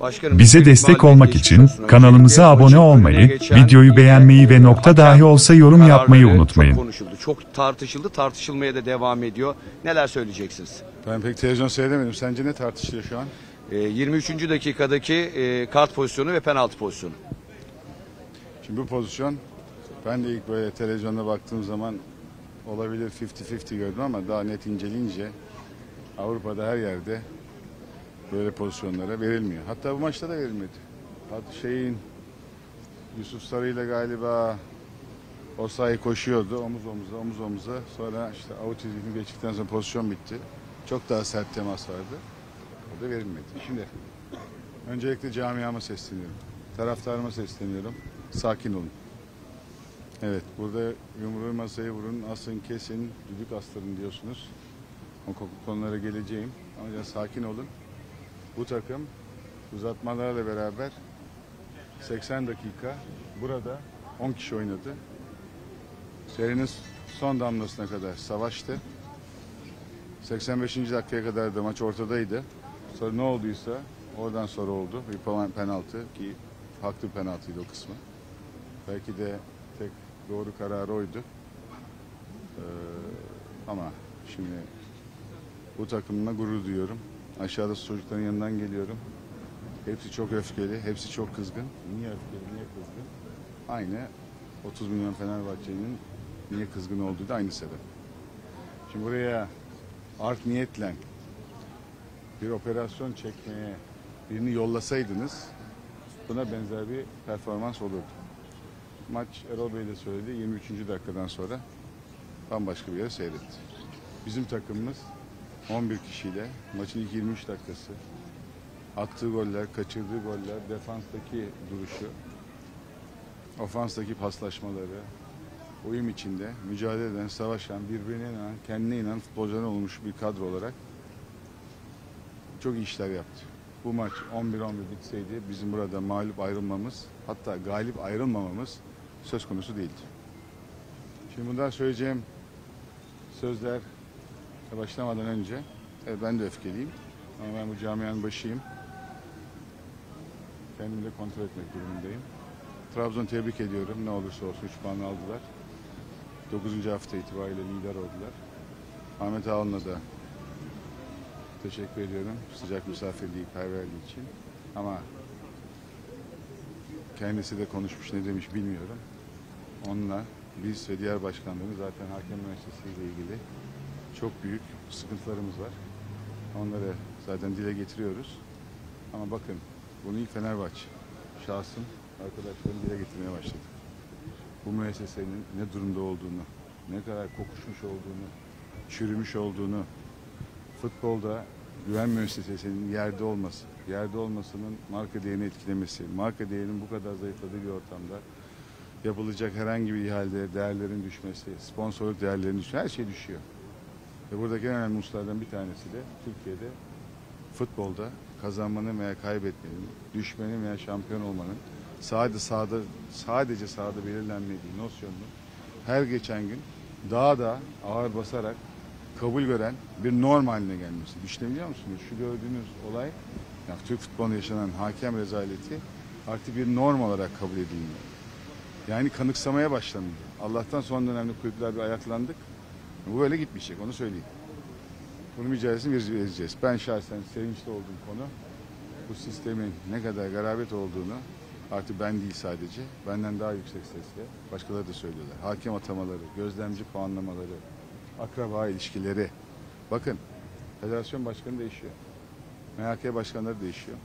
Başkanım, Bize destek olmak için kanalımıza abone olmayı, videoyu beğenmeyi ve nokta dahi olsa yorum yapmayı unutmayın. Çok konuşuldu, çok tartışıldı, tartışılmaya da devam ediyor. Neler söyleyeceksiniz? Ben pek televizyon seyredemedim. Sence ne tartışılıyor şu an? 23. dakikadaki kart pozisyonu ve penaltı pozisyonu. Şimdi bu pozisyon, ben de ilk böyle televizyonda baktığım zaman olabilir 50-50 gördüm ama daha net inceleyince Avrupa'da her yerde böyle pozisyonlara verilmiyor. Hatta bu maçta da verilmedi. Yusuf Sarı ile galiba Osayi koşuyordu omuz omuza. Sonra işte avuç çizgisini geçtikten sonra pozisyon bitti. Çok daha sert temas vardı. O da verilmedi. Şimdi öncelikle camiama sesleniyorum. Taraftarıma sesleniyorum. Sakin olun. Evet, burada yumruğu masaya vurun, asın, kesin, düdük astırın diyorsunuz. O konulara geleceğim. Ama ya sakin olun. Bu takım uzatmalarla beraber 80 dakika burada 10 kişi oynadı. Serinin son damlasına kadar savaştı. 85. dakikaya kadar da maç ortadaydı. Sonra ne olduysa oradan sonra oldu. Bir penaltı ki haklı bir penaltıydı o kısmı. Belki de tek doğru karar oydu. Ama şimdi bu takımla gurur duyuyorum. Aşağıda çocukların yanından geliyorum. Hepsi çok öfkeli, hepsi çok kızgın. Niye öfkeli, niye kızgın? Aynı 30 milyon Fenerbahçe'nin niye kızgın olduğu da aynı sebep. Şimdi buraya art niyetle bir operasyon çekmeye birini yollasaydınız buna benzer bir performans olurdu. Maç, Erol Bey de söyledi, 23. dakikadan sonra bambaşka bir yere seyretti. Bizim takımımız 11 kişiyle maçın ilk 23 dakikası attığı goller, kaçırdığı goller, defanstaki duruşu, ofanstaki paslaşmaları, uyum içinde mücadele eden, savaşan, birbirine inanan, kendine inanan futbolcuların olmuş bir kadro olarak çok iyi işler yaptı. Bu maç 11-11 bitseydi bizim burada mağlup ayrılmamız, hatta galip ayrılmamamız söz konusu değildi. Şimdi bundan söyleyeceğim sözler başlamadan önce, ben de öfkeliyim ama ben bu camianın başıyım. Kendimi de kontrol etmek durumundayım. Trabzon'u tebrik ediyorum. Ne olursa olsun 3 puan aldılar. 9. hafta itibariyle lider oldular. Ahmet Ağol'una da teşekkür ediyorum. Sıcak misafirliği, perverliği için. Ama kendisi de konuşmuş, ne demiş bilmiyorum. Onunla biz ve diğer başkanlarımız zaten Hakem Üniversitesi ile ilgili çok büyük sıkıntılarımız var. Onları zaten dile getiriyoruz. Ama bakın bunu ilk Fenerbahçe şahsım arkadaşlarım dile getirmeye başladı. Bu müessesenin ne durumda olduğunu, ne kadar kokuşmuş olduğunu, çürümüş olduğunu, futbolda güven müessesesinin yerde olmasının marka değerini etkilemesi, marka değerinin bu kadar zayıfladığı bir ortamda yapılacak herhangi bir ihalede değerlerin düşmesi, sponsorluk değerlerinin düşmesi, her şey düşüyor. Ve buradaki en önemli hususlardan bir tanesi de Türkiye'de futbolda kazanmanın veya kaybetmenin, düşmenin veya şampiyon olmanın sadece sahada belirlenmediği nosyonunu her geçen gün daha da ağır basarak kabul gören bir norm haline gelmesi. Düşünebiliyor musunuz? Şu gördüğünüz olay, yani Türk futbolunda yaşanan hakem rezaleti artık bir norm olarak kabul edilmiyor. Yani kanıksamaya başlandı. Allah'tan son dönemde kulüpler bir ayaklandık. Bu böyle gitmeyecek, onu söyleyeyim. Bunun mücadelesini vereceğiz. Ben şahsen sevinçli olduğum konu bu sistemin ne kadar garabet olduğunu artık ben değil sadece, benden daha yüksek sesle başkaları da söylüyorlar. Hakem atamaları, gözlemci puanlamaları, akraba ilişkileri. Bakın, federasyon başkanı değişiyor. MHK başkanları değişiyor.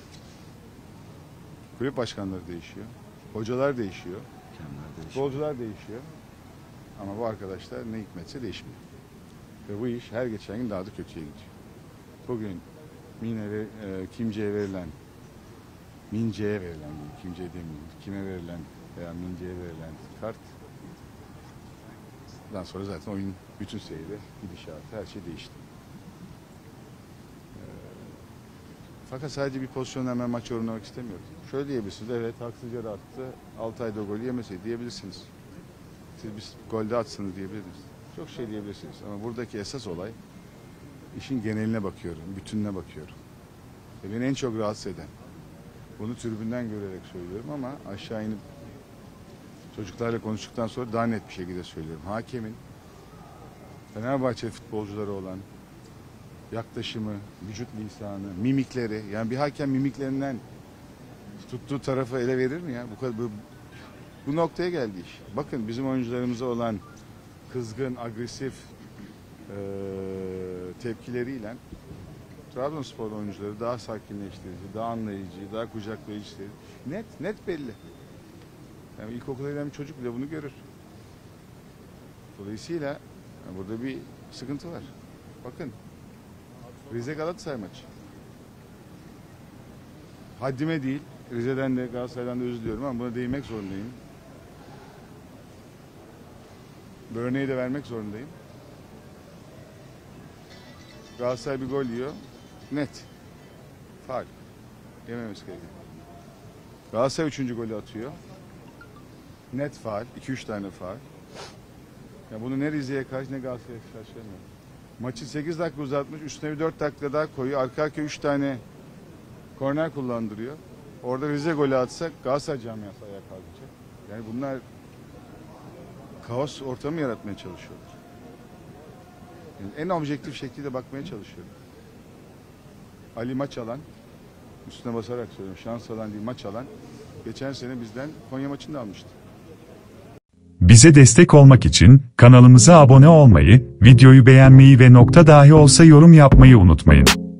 Kulüp başkanları değişiyor. Hocalar değişiyor. Futbolcular değişiyor. Ama bu arkadaşlar ne hikmetse değişmiyor. Ve bu iş her geçen gün daha da kötüye gidiyor. Bugün Kimce'ye verilen, Mince'ye verilen, Kimce demeyeyim, kime verilen veya Mince'ye verilen karttan sonra zaten oyun bütün seyri, gidişatı, her şey değişti. Fakat sadece bir pozisyonla hemen maç yorumlamak istemiyorum. Şöyle diyebilirsiniz, evet haksızca da attı, Altay'da o golü yemeseydi diyebilirsiniz. Siz bir golde atsınız diyebilirsiniz. Çok şey diyebilirsiniz ama buradaki esas olay işin geneline bakıyorum, bütününe bakıyorum. Ve beni en çok rahatsız eden, Bunu tribünden görerek söylüyorum ama aşağı inip çocuklarla konuştuktan sonra daha net bir şekilde söylüyorum. Hakemin Fenerbahçe futbolcuları olan yaklaşımı, vücut lisanı, mimikleri, yani bir hakem mimiklerinden tuttuğu tarafı ele verir mi ya? Bu noktaya geldi iş. Bakın bizim oyuncularımıza olan kızgın, agresif tepkileriyle Trabzonspor oyuncuları daha sakinleştirici, daha anlayıcı, daha kucaklayıcı. Net belli. Yani ilkokula giden bir çocuk bile bunu görür. Dolayısıyla yani burada bir sıkıntı var. Bakın Rize Galatasaray maçı. Haddime değil, Rize'den de Galatasaray'dan da özür diliyorum ama buna değinmek zorundayım. Bu örneği de vermek zorundayım. Galatasaray bir gol yiyor. Net. Faul. Yememesi gerekiyor. Galatasaray 3. golü atıyor. Net faul. 2-3 tane faul. Ya bunu ne Rize'ye karşı ne Galatasaray'a karşı söylemiyorum. Maçı 8 dakika uzatmış. Üstüne bir 4 dakika daha koyuyor. Arka arkaya 3 tane korner kullandırıyor. Orada Rize golü atsak Galatasaray camiası ayağa kalkacak. Yani bunlar kaos ortamı yaratmaya çalışıyorlar. Yani en objektif şekilde bakmaya çalışıyorum. Ali maç alan, üstüne basarak söylüyorum, şans alan değil maç alan, geçen sene bizden Konya maçını da almıştı. Bize destek olmak için kanalımıza abone olmayı, videoyu beğenmeyi ve nokta dahi olsa yorum yapmayı unutmayın.